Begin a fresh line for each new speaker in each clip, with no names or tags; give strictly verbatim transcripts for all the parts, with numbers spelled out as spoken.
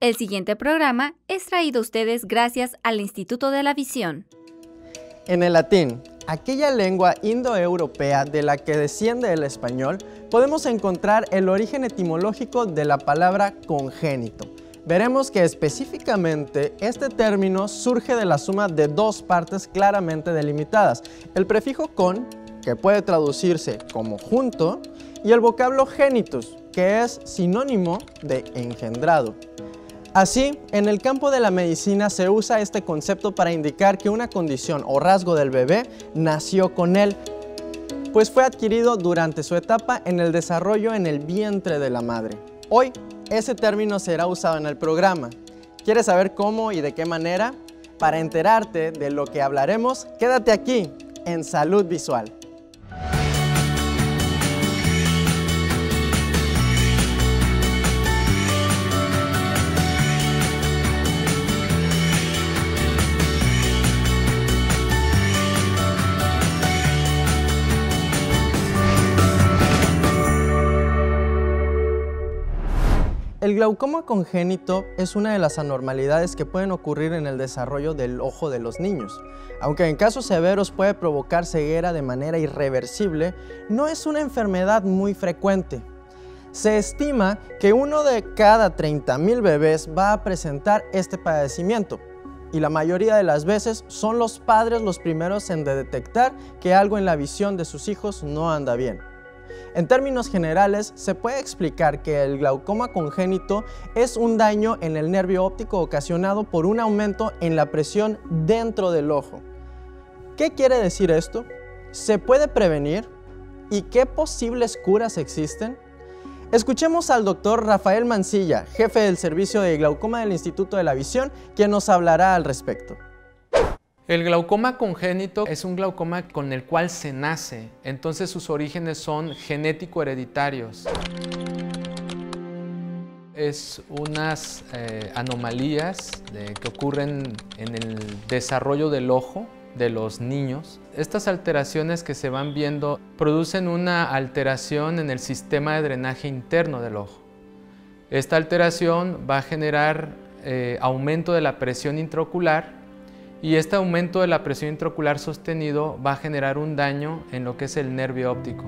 El siguiente programa es traído a ustedes gracias al Instituto de la Visión.
En el latín, aquella lengua indoeuropea de la que desciende el español, podemos encontrar el origen etimológico de la palabra congénito. Veremos que específicamente este término surge de la suma de dos partes claramente delimitadas, el prefijo con, que puede traducirse como junto, y el vocablo genitus, que es sinónimo de engendrado. Así, en el campo de la medicina se usa este concepto para indicar que una condición o rasgo del bebé nació con él, pues fue adquirido durante su etapa en el desarrollo en el vientre de la madre. Hoy, ese término será usado en el programa. ¿Quieres saber cómo y de qué manera? Para enterarte de lo que hablaremos, quédate aquí, en Salud Visual. El glaucoma congénito es una de las anormalidades que pueden ocurrir en el desarrollo del ojo de los niños. Aunque en casos severos puede provocar ceguera de manera irreversible, no es una enfermedad muy frecuente. Se estima que uno de cada treinta mil bebés va a presentar este padecimiento, y la mayoría de las veces son los padres los primeros en detectar que algo en la visión de sus hijos no anda bien. En términos generales, se puede explicar que el glaucoma congénito es un daño en el nervio óptico ocasionado por un aumento en la presión dentro del ojo. ¿Qué quiere decir esto? ¿Se puede prevenir? ¿Y qué posibles curas existen? Escuchemos al doctor Rafael Mancilla, jefe del servicio de glaucoma del Instituto de la Visión, quien nos hablará al respecto.
El glaucoma congénito es un glaucoma con el cual se nace, entonces sus orígenes son genético-hereditarios. Es unas eh, anomalías de, que ocurren en el desarrollo del ojo de los niños. Estas alteraciones que se van viendo producen una alteración en el sistema de drenaje interno del ojo. Esta alteración va a generar eh, aumento de la presión intraocular, y este aumento de la presión intraocular sostenido va a generar un daño en lo que es el nervio óptico.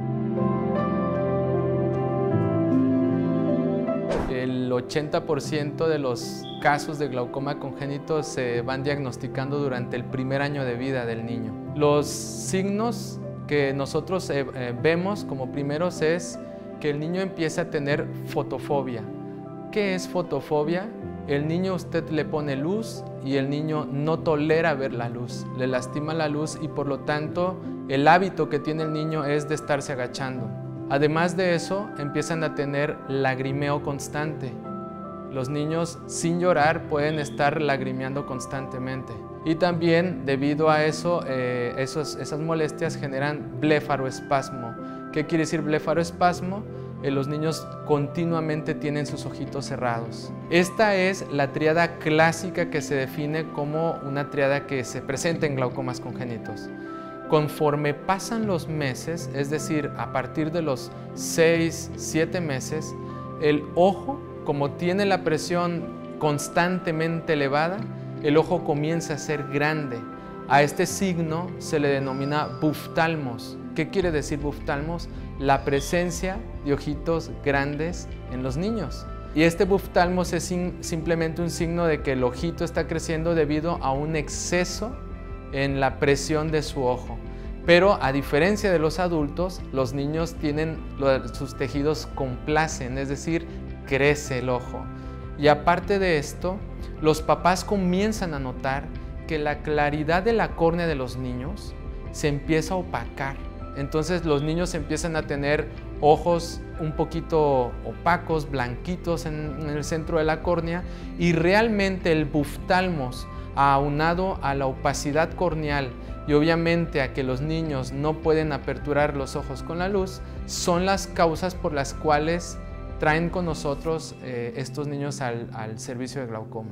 El ochenta por ciento de los casos de glaucoma congénito se van diagnosticando durante el primer año de vida del niño. Los signos que nosotros eh, eh, vemos como primeros es que el niño empieza a tener fotofobia. ¿Qué es fotofobia? El niño usted le pone luz y el niño no tolera ver la luz, le lastima la luz y por lo tanto el hábito que tiene el niño es de estarse agachando. Además de eso, empiezan a tener lagrimeo constante. Los niños sin llorar pueden estar lagrimeando constantemente. Y también debido a eso, eh, esos, esas molestias generan blefaroespasmo. ¿Qué quiere decir blefaroespasmo? Eh, los niños continuamente tienen sus ojitos cerrados. Esta es la tríada clásica que se define como una tríada que se presenta en glaucomas congénitos. Conforme pasan los meses, es decir, a partir de los seis, siete meses, el ojo, como tiene la presión constantemente elevada, el ojo comienza a ser grande. A este signo se le denomina buftalmos. ¿Qué quiere decir buftalmos? La presencia de ojitos grandes en los niños. Y este buftalmos es simplemente un signo de que el ojito está creciendo debido a un exceso en la presión de su ojo. Pero a diferencia de los adultos, los niños tienen, sus tejidos complacen, es decir, crece el ojo. Y aparte de esto, los papás comienzan a notar que la claridad de la córnea de los niños se empieza a opacar. Entonces los niños empiezan a tener ojos un poquito opacos, blanquitos en, en el centro de la córnea, y realmente el buftalmos, aunado a la opacidad corneal y obviamente a que los niños no pueden aperturar los ojos con la luz, son las causas por las cuales traen con nosotros eh, estos niños al, al servicio de glaucoma.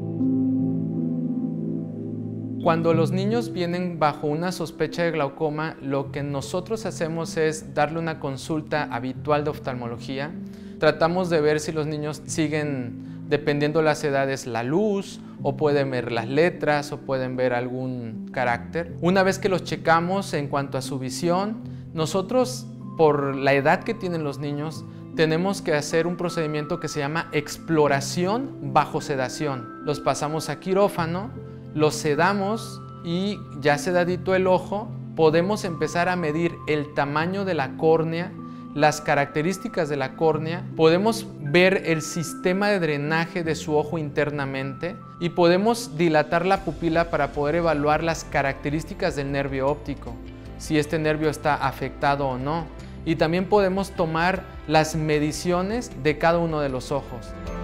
Cuando los niños vienen bajo una sospecha de glaucoma, lo que nosotros hacemos es darle una consulta habitual de oftalmología. Tratamos de ver si los niños siguen dependiendo de las edades, la luz, o pueden ver las letras, o pueden ver algún carácter. Una vez que los checamos en cuanto a su visión, nosotros, por la edad que tienen los niños, tenemos que hacer un procedimiento que se llama exploración bajo sedación. Los pasamos a quirófano, los sedamos y ya sedadito el ojo, podemos empezar a medir el tamaño de la córnea, las características de la córnea, podemos ver el sistema de drenaje de su ojo internamente y podemos dilatar la pupila para poder evaluar las características del nervio óptico, si este nervio está afectado o no. Y también podemos tomar las mediciones de cada uno de los ojos.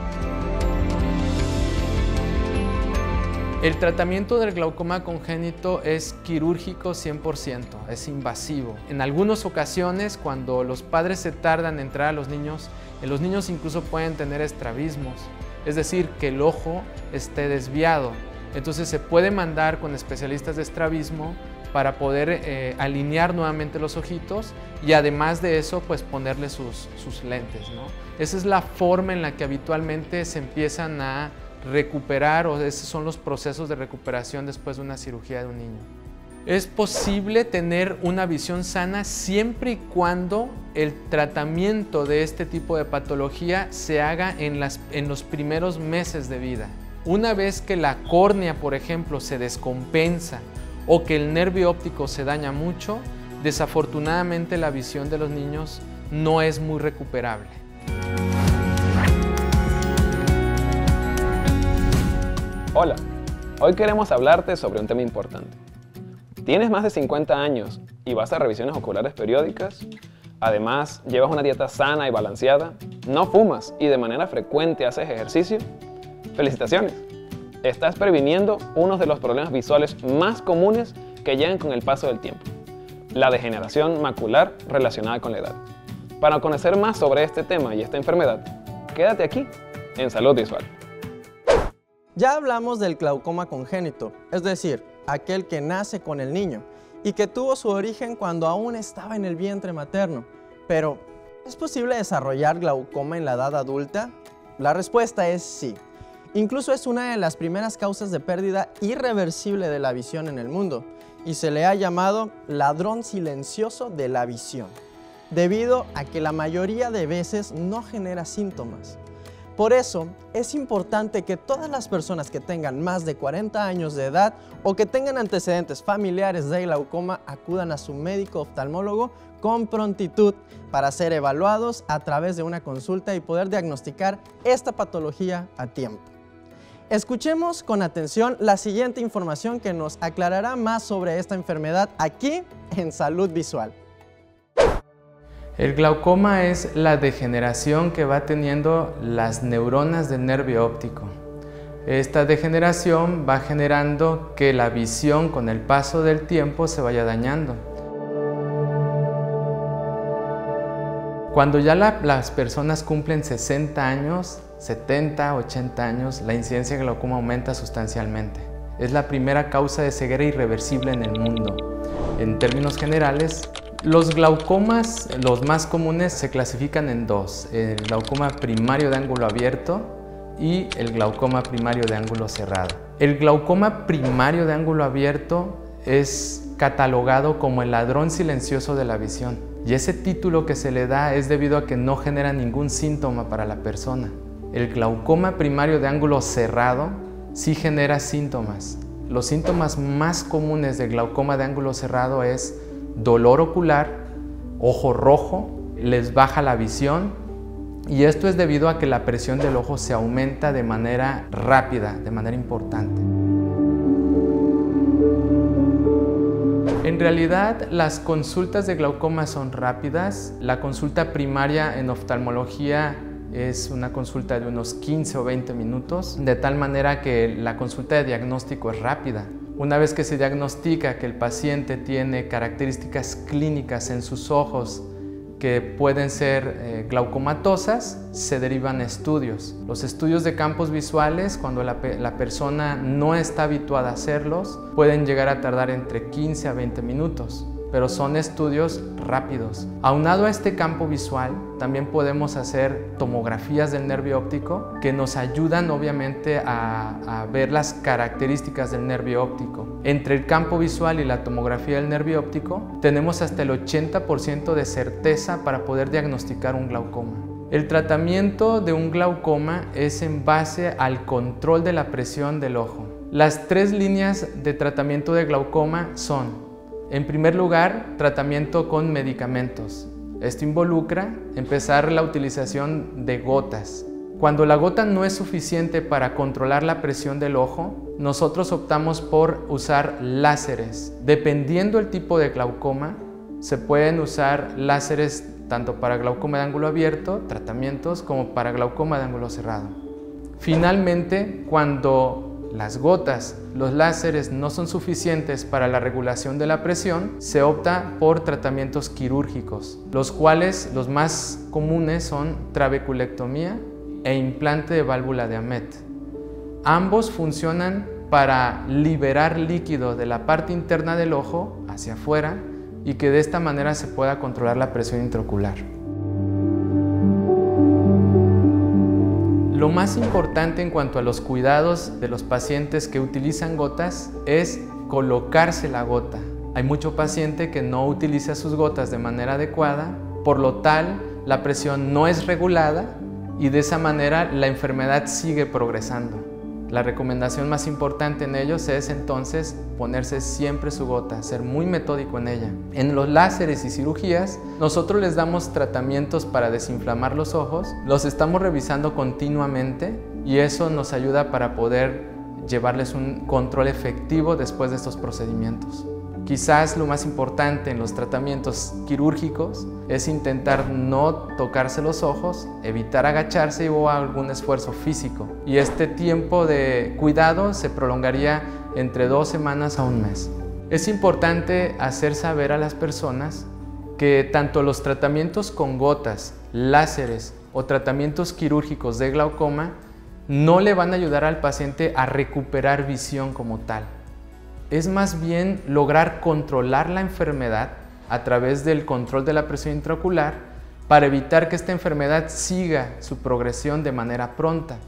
El tratamiento del glaucoma congénito es quirúrgico cien por ciento, es invasivo. En algunas ocasiones, cuando los padres se tardan en entrar a los niños, los niños incluso pueden tener estrabismos, es decir, que el ojo esté desviado. Entonces se puede mandar con especialistas de estrabismo para poder eh, alinear nuevamente los ojitos y además de eso, pues ponerle sus, sus lentes, ¿no? Esa es la forma en la que habitualmente se empiezan a recuperar, o esos son los procesos de recuperación después de una cirugía de un niño. Es posible tener una visión sana siempre y cuando el tratamiento de este tipo de patología se haga en, las, en los primeros meses de vida. Una vez que la córnea, por ejemplo, se descompensa o que el nervio óptico se daña mucho, desafortunadamente la visión de los niños no es muy recuperable.
Hola, hoy queremos hablarte sobre un tema importante. ¿Tienes más de cincuenta años y vas a revisiones oculares periódicas? Además, ¿llevas una dieta sana y balanceada? ¿No fumas y de manera frecuente haces ejercicio? ¡Felicitaciones! Estás previniendo uno de los problemas visuales más comunes que llegan con el paso del tiempo, la degeneración macular relacionada con la edad. Para conocer más sobre este tema y esta enfermedad, quédate aquí en Salud Visual.
Ya hablamos del glaucoma congénito, es decir, aquel que nace con el niño y que tuvo su origen cuando aún estaba en el vientre materno. Pero, ¿es posible desarrollar glaucoma en la edad adulta? La respuesta es sí. Incluso es una de las primeras causas de pérdida irreversible de la visión en el mundo y se le ha llamado ladrón silencioso de la visión, debido a que la mayoría de veces no genera síntomas. Por eso, es importante que todas las personas que tengan más de cuarenta años de edad o que tengan antecedentes familiares de glaucoma acudan a su médico oftalmólogo con prontitud para ser evaluados a través de una consulta y poder diagnosticar esta patología a tiempo. Escuchemos con atención la siguiente información que nos aclarará más sobre esta enfermedad aquí en Salud Visual.
El glaucoma es la degeneración que va teniendo las neuronas del nervio óptico. Esta degeneración va generando que la visión con el paso del tiempo se vaya dañando. Cuando ya la, las personas cumplen sesenta años, setenta, ochenta años, la incidencia de glaucoma aumenta sustancialmente. Es la primera causa de ceguera irreversible en el mundo. En términos generales, los glaucomas, los más comunes, se clasifican en dos: el glaucoma primario de ángulo abierto y el glaucoma primario de ángulo cerrado. El glaucoma primario de ángulo abierto es catalogado como el ladrón silencioso de la visión, y ese título que se le da es debido a que no genera ningún síntoma para la persona. El glaucoma primario de ángulo cerrado sí genera síntomas. Los síntomas más comunes del glaucoma de ángulo cerrado es dolor ocular, ojo rojo, les baja la visión, y esto es debido a que la presión del ojo se aumenta de manera rápida, de manera importante. En realidad, las consultas de glaucoma son rápidas. La consulta primaria en oftalmología es una consulta de unos quince o veinte minutos, de tal manera que la consulta de diagnóstico es rápida. Una vez que se diagnostica que el paciente tiene características clínicas en sus ojos que pueden ser eh, glaucomatosas, se derivan estudios. Los estudios de campos visuales, cuando la, la persona no está habituada a hacerlos, pueden llegar a tardar entre quince a veinte minutos. pero son estudios rápidos. Aunado a este campo visual, también podemos hacer tomografías del nervio óptico que nos ayudan obviamente a, a ver las características del nervio óptico. Entre el campo visual y la tomografía del nervio óptico, tenemos hasta el ochenta por ciento de certeza para poder diagnosticar un glaucoma. El tratamiento de un glaucoma es en base al control de la presión del ojo. Las tres líneas de tratamiento de glaucoma son, en primer lugar, tratamiento con medicamentos. Esto involucra empezar la utilización de gotas. Cuando la gota no es suficiente para controlar la presión del ojo, nosotros optamos por usar láseres. Dependiendo del tipo de glaucoma, se pueden usar láseres tanto para glaucoma de ángulo abierto, tratamientos, como para glaucoma de ángulo cerrado. Finalmente, cuando las gotas, los láseres no son suficientes para la regulación de la presión, se opta por tratamientos quirúrgicos, los cuales los más comunes son trabeculectomía e implante de válvula de Hamet. Ambos funcionan para liberar líquido de la parte interna del ojo hacia afuera y que de esta manera se pueda controlar la presión intraocular. Lo más importante en cuanto a los cuidados de los pacientes que utilizan gotas es colocarse la gota. Hay mucho paciente que no utiliza sus gotas de manera adecuada, por lo tal la presión no es regulada y de esa manera la enfermedad sigue progresando. La recomendación más importante en ellos es entonces ponerse siempre su gota, ser muy metódico en ella. En los láseres y cirugías, nosotros les damos tratamientos para desinflamar los ojos, los estamos revisando continuamente y eso nos ayuda para poder llevarles un control efectivo después de estos procedimientos. Quizás lo más importante en los tratamientos quirúrgicos es intentar no tocarse los ojos, evitar agacharse o algún esfuerzo físico. Y este tiempo de cuidado se prolongaría entre dos semanas a un mes. Es importante hacer saber a las personas que tanto los tratamientos con gotas, láseres o tratamientos quirúrgicos de glaucoma no le van a ayudar al paciente a recuperar visión como tal. Es más bien lograr controlar la enfermedad a través del control de la presión intraocular para evitar que esta enfermedad siga su progresión de manera pronta.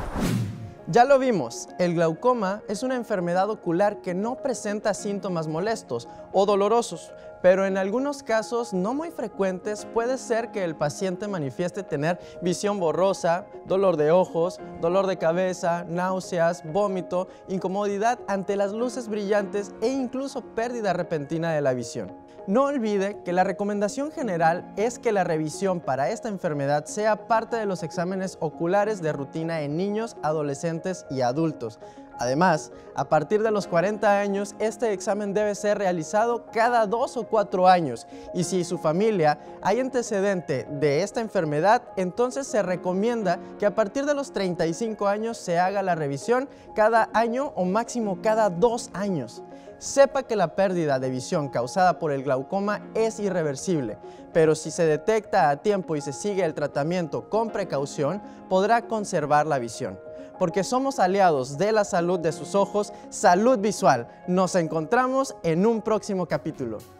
Ya lo vimos, el glaucoma es una enfermedad ocular que no presenta síntomas molestos o dolorosos, pero en algunos casos no muy frecuentes puede ser que el paciente manifieste tener visión borrosa, dolor de ojos, dolor de cabeza, náuseas, vómito, incomodidad ante las luces brillantes e incluso pérdida repentina de la visión. No olvide que la recomendación general es que la revisión para esta enfermedad sea parte de los exámenes oculares de rutina en niños, adolescentes y adultos. Además, a partir de los cuarenta años, este examen debe ser realizado cada dos o cuatro años y si su familia hay antecedente de esta enfermedad, entonces se recomienda que a partir de los treinta y cinco años se haga la revisión cada año o máximo cada dos años. Sepa que la pérdida de visión causada por el glaucoma es irreversible, pero si se detecta a tiempo y se sigue el tratamiento con precaución, podrá conservar la visión. Porque somos aliados de la salud de sus ojos, Salud Visual. Nos encontramos en un próximo capítulo.